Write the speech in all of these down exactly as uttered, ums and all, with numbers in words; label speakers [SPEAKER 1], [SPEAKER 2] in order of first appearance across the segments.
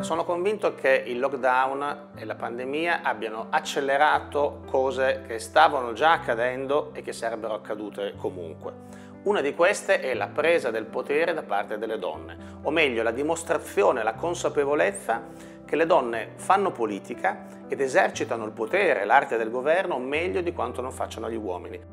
[SPEAKER 1] sono convinto che il lockdown e la pandemia abbiano accelerato cose che stavano già accadendo e che sarebbero accadute comunque. Una di queste è la presa del potere da parte delle donne, o meglio la dimostrazione, la consapevolezza che le donne fanno politica ed esercitano il potere, l'arte del governo meglio di quanto non facciano gli uomini.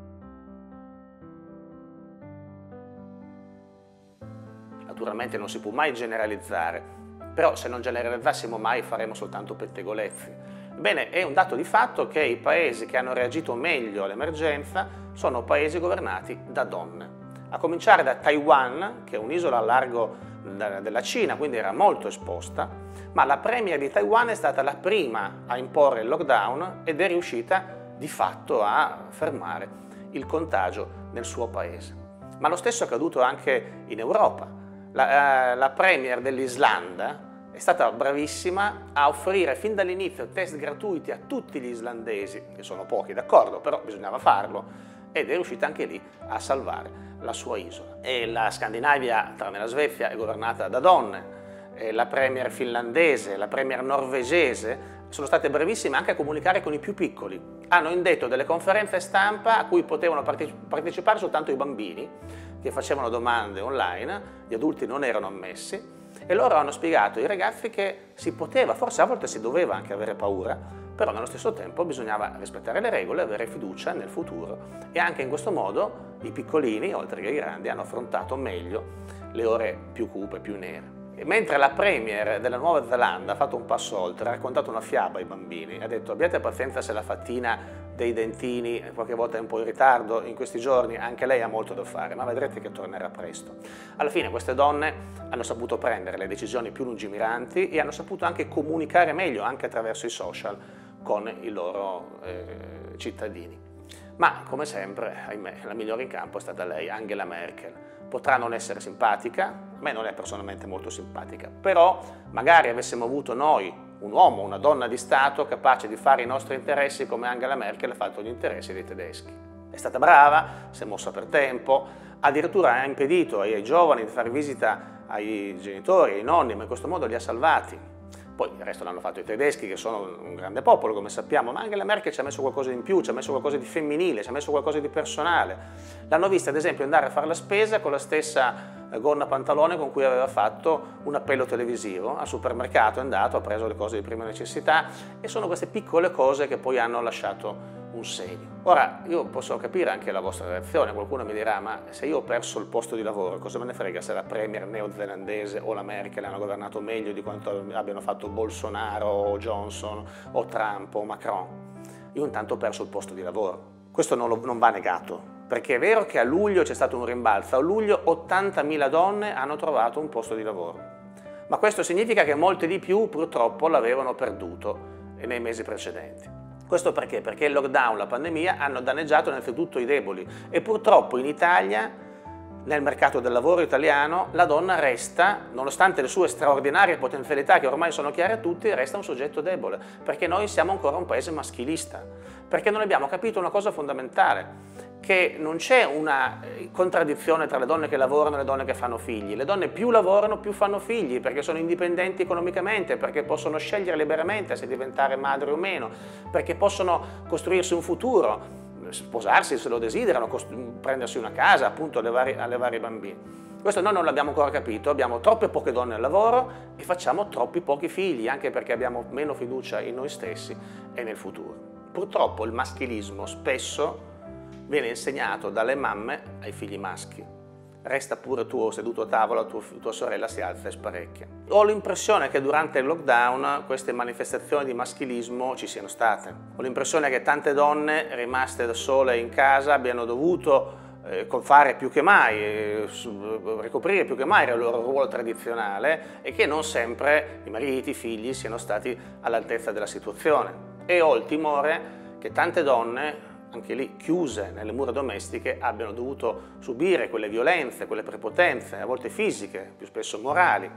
[SPEAKER 1] Naturalmente non si può mai generalizzare, però se non generalizzassimo mai faremo soltanto pettegolezzi. Bene, è un dato di fatto che i paesi che hanno reagito meglio all'emergenza sono paesi governati da donne. A cominciare da Taiwan, che è un'isola a largo della Cina, quindi era molto esposta, ma la premier di Taiwan è stata la prima a imporre il lockdown ed è riuscita di fatto a fermare il contagio nel suo paese. Ma lo stesso è accaduto anche in Europa. La, eh, la premier dell'Islanda è stata bravissima a offrire fin dall'inizio test gratuiti a tutti gli islandesi, che sono pochi, d'accordo, però bisognava farlo, ed è riuscita anche lì a salvare la sua isola. E la Scandinavia, tranne la Svezia, è governata da donne, e la premier finlandese, la premier norvegese sono state brevissime anche a comunicare con i più piccoli. Hanno indetto delle conferenze stampa a cui potevano partecipare soltanto i bambini, che facevano domande online, gli adulti non erano ammessi, e loro hanno spiegato ai ragazzi che si poteva, forse a volte si doveva anche avere paura, però nello stesso tempo bisognava rispettare le regole e avere fiducia nel futuro. E anche in questo modo i piccolini, oltre che i grandi, hanno affrontato meglio le ore più cupe, più nere. E mentre la premier della Nuova Zelanda ha fatto un passo oltre, ha raccontato una fiaba ai bambini, ha detto: abbiate pazienza se la fattina dei dentini qualche volta è un po' in ritardo in questi giorni, anche lei ha molto da fare, ma vedrete che tornerà presto. Alla fine queste donne hanno saputo prendere le decisioni più lungimiranti e hanno saputo anche comunicare meglio, anche attraverso i social, con i loro eh, cittadini. Ma come sempre, ahimè, la migliore in campo è stata lei, Angela Merkel. Potrà non essere simpatica, a me non è personalmente molto simpatica, però magari avessimo avuto noi un uomo, una donna di Stato capace di fare i nostri interessi come Angela Merkel ha fatto gli interessi dei tedeschi. È stata brava, si è mossa per tempo, addirittura ha impedito ai giovani di fare visita ai genitori, ai nonni, ma in questo modo li ha salvati. Poi il resto l'hanno fatto i tedeschi, che sono un grande popolo, come sappiamo, ma Angela Merkel ci ha messo qualcosa in più, ci ha messo qualcosa di femminile, ci ha messo qualcosa di personale. L'hanno vista, ad esempio, andare a fare la spesa con la stessa gonna pantalone con cui aveva fatto un appello televisivo. Al supermercato è andato, ha preso le cose di prima necessità, e sono queste piccole cose che poi hanno lasciato un segno. Ora, io posso capire anche la vostra reazione, qualcuno mi dirà: ma se io ho perso il posto di lavoro, cosa me ne frega se la premier neozelandese o la Merkel hanno governato meglio di quanto abbiano fatto Bolsonaro o Johnson o Trump o Macron? Io intanto ho perso il posto di lavoro. Questo non, lo, non va negato, perché è vero che a luglio c'è stato un rimbalzo, a luglio ottantamila donne hanno trovato un posto di lavoro, ma questo significa che molte di più purtroppo l'avevano perduto nei mesi precedenti. Questo perché? Perché il lockdown, la pandemia hanno danneggiato innanzitutto i deboli, e purtroppo in Italia, nel mercato del lavoro italiano, la donna resta, nonostante le sue straordinarie potenzialità che ormai sono chiare a tutti, resta un soggetto debole, perché noi siamo ancora un paese maschilista, perché non abbiamo capito una cosa fondamentale, che non c'è una contraddizione tra le donne che lavorano e le donne che fanno figli. Le donne più lavorano più fanno figli, perché sono indipendenti economicamente, perché possono scegliere liberamente se diventare madre o meno, perché possono costruirsi un futuro, sposarsi se lo desiderano, prendersi una casa, appunto allevare, allevare i bambini. Questo noi non l'abbiamo ancora capito, abbiamo troppe poche donne al lavoro e facciamo troppi pochi figli, anche perché abbiamo meno fiducia in noi stessi e nel futuro. Purtroppo il maschilismo spesso viene insegnato dalle mamme ai figli maschi. Resta pure tu seduto a tavola, tua, tua sorella si alza e sparecchia. Ho l'impressione che durante il lockdown queste manifestazioni di maschilismo ci siano state. Ho l'impressione che tante donne rimaste da sole in casa abbiano dovuto eh, fare più che mai, eh, ricoprire più che mai il loro ruolo tradizionale, e che non sempre i mariti, i figli siano stati all'altezza della situazione. E ho il timore che tante donne, anche lì chiuse nelle mura domestiche, abbiano dovuto subire quelle violenze, quelle prepotenze, a volte fisiche, più spesso morali,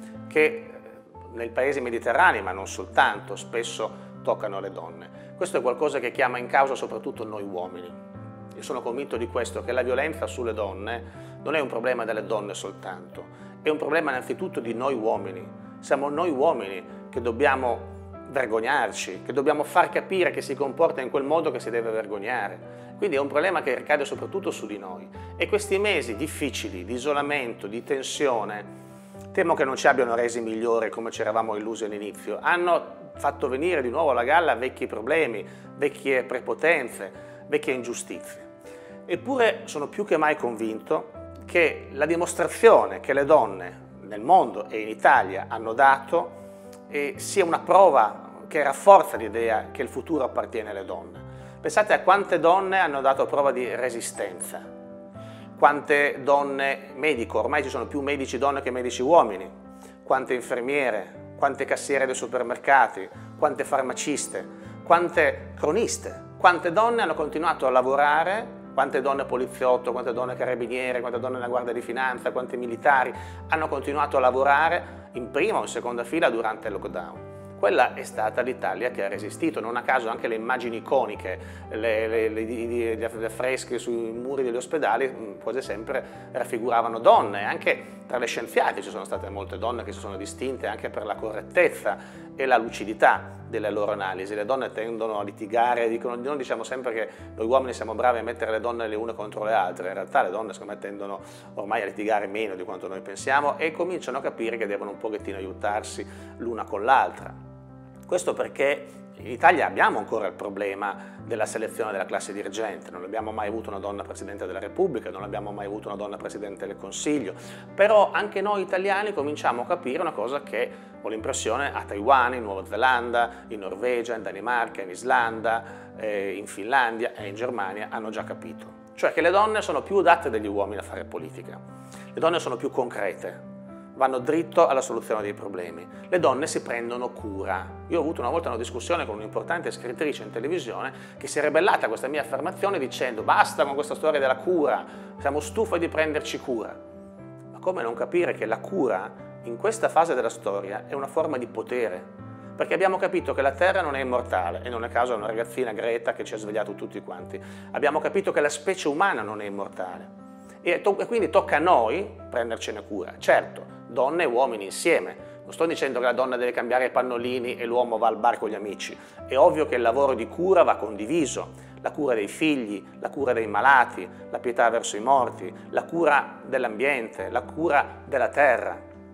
[SPEAKER 1] che nei paesi mediterranei, ma non soltanto, spesso toccano le donne. Questo è qualcosa che chiama in causa soprattutto noi uomini. Io sono convinto di questo, che la violenza sulle donne non è un problema delle donne soltanto, è un problema innanzitutto di noi uomini, Siamo noi uomini che dobbiamo vergognarci, che dobbiamo far capire che si comporta in quel modo che si deve vergognare. Quindi è un problema che ricade soprattutto su di noi. E questi mesi difficili, di isolamento, di tensione, temo che non ci abbiano resi migliori come ci eravamo illusi all'inizio. Hanno fatto venire di nuovo alla galla vecchi problemi, vecchie prepotenze, vecchie ingiustizie. Eppure sono più che mai convinto che la dimostrazione che le donne nel mondo e in Italia hanno dato eh, sia una prova che rafforza l'idea che il futuro appartiene alle donne. Pensate a quante donne hanno dato prova di resistenza, quante donne medico, ormai ci sono più medici donne che medici uomini, quante infermiere, quante cassiere dei supermercati, quante farmaciste, quante croniste, quante donne hanno continuato a lavorare, quante donne poliziotto, quante donne carabiniere, quante donne nella Guardia di Finanza, quanti militari hanno continuato a lavorare in prima o in seconda fila durante il lockdown. Quella è stata l'Italia che ha resistito, non a caso anche le immagini iconiche, le, le, le, le, le affresche sui muri degli ospedali quasi sempre raffiguravano donne, anche tra le scienziati ci sono state molte donne che si sono distinte anche per la correttezza e la lucidità delle loro analisi. Le donne tendono a litigare, dicono, noi diciamo sempre che noi uomini siamo bravi a mettere le donne le une contro le altre, in realtà le donne secondo me tendono ormai a litigare meno di quanto noi pensiamo e cominciano a capire che devono un pochettino aiutarsi l'una con l'altra. Questo perché in Italia abbiamo ancora il problema della selezione della classe dirigente, non abbiamo mai avuto una donna Presidente della Repubblica, non abbiamo mai avuto una donna Presidente del Consiglio, però anche noi italiani cominciamo a capire una cosa che ho l'impressione a Taiwan, in Nuova Zelanda, in Norvegia, in Danimarca, in Islanda, eh, in Finlandia e in Germania hanno già capito, cioè che le donne sono più adatte degli uomini a fare politica, le donne sono più concrete, vanno dritto alla soluzione dei problemi. Le donne si prendono cura. Io ho avuto una volta una discussione con un'importante scrittrice in televisione che si è ribellata a questa mia affermazione dicendo basta con questa storia della cura, siamo stufi di prenderci cura. Ma come non capire che la cura in questa fase della storia è una forma di potere? Perché abbiamo capito che la Terra non è immortale, e non è caso una ragazzina Greta che ci ha svegliato tutti quanti. Abbiamo capito che la specie umana non è immortale. E, e quindi tocca a noi prendercene cura. Certo, donne e uomini insieme. Non sto dicendo che la donna deve cambiare i pannolini e l'uomo va al bar con gli amici. È ovvio che il lavoro di cura va condiviso. La cura dei figli, la cura dei malati, la pietà verso i morti, la cura dell'ambiente, la cura della terra.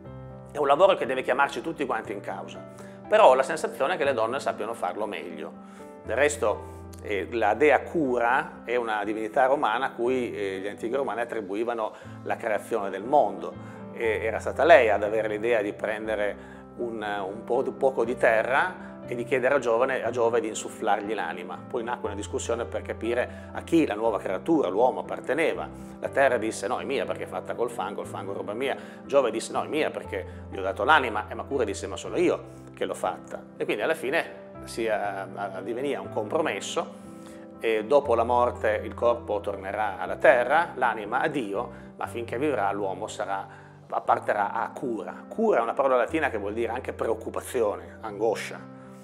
[SPEAKER 1] È un lavoro che deve chiamarci tutti quanti in causa. Però ho la sensazione che le donne sappiano farlo meglio. Del resto, Eh, la dea Cura è una divinità romana a cui eh, gli antichi romani attribuivano la creazione del mondo. E era stata lei ad avere l'idea di prendere un, un, po', un poco di terra e di chiedere a Giove, a Giove di insufflargli l'anima. Poi nacque una discussione per capire a chi la nuova creatura, l'uomo, apparteneva. La terra disse no, è mia perché è fatta col fango, il fango è roba mia. Giove disse no, è mia perché gli ho dato l'anima, e Cura disse ma sono io che l'ho fatta. E quindi alla fine si addivenia un compromesso e dopo la morte il corpo tornerà alla terra, l'anima a Dio, ma finché vivrà l'uomo sarà, apparterà a Cura. Cura è una parola latina che vuol dire anche preoccupazione, angoscia.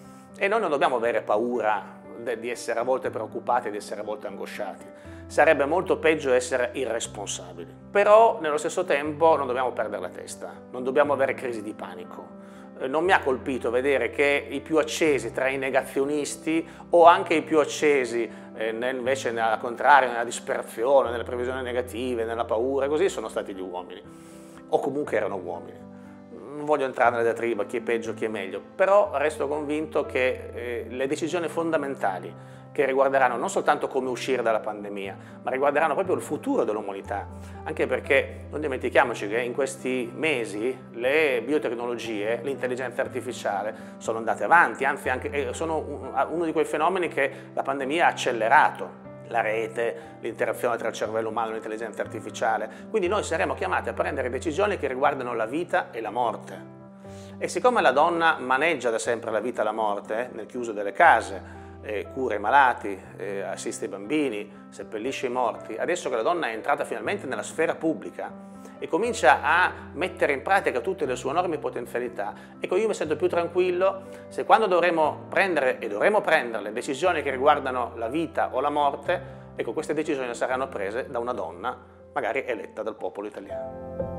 [SPEAKER 1] E noi non dobbiamo avere paura di essere a volte preoccupati e di essere a volte angosciati. Sarebbe molto peggio essere irresponsabili. Però nello stesso tempo non dobbiamo perdere la testa, non dobbiamo avere crisi di panico. Non mi ha colpito vedere che i più accesi tra i negazionisti o anche i più accesi eh, invece al contrario, nella disperazione, nelle previsioni negative, nella paura, così sono stati gli uomini, o comunque erano uomini. Non voglio entrare nella diatriba chi è peggio, chi è meglio, però resto convinto che eh, le decisioni fondamentali che riguarderanno non soltanto come uscire dalla pandemia, ma riguarderanno proprio il futuro dell'umanità, anche perché non dimentichiamoci che in questi mesi le biotecnologie, l'intelligenza artificiale sono andate avanti, anzi anche, sono uno di quei fenomeni che la pandemia ha accelerato. La rete, l'interazione tra il cervello umano e l'intelligenza artificiale. Quindi noi saremo chiamati a prendere decisioni che riguardano la vita e la morte. E siccome la donna maneggia da sempre la vita e la morte, nel chiuso delle case, eh, cura i malati, eh, assiste i bambini, seppellisce i morti, adesso che la donna è entrata finalmente nella sfera pubblica e comincia a mettere in pratica tutte le sue enormi potenzialità, ecco, io mi sento più tranquillo se quando dovremo prendere, e dovremo prendere, le decisioni che riguardano la vita o la morte, ecco, queste decisioni saranno prese da una donna, magari eletta dal popolo italiano.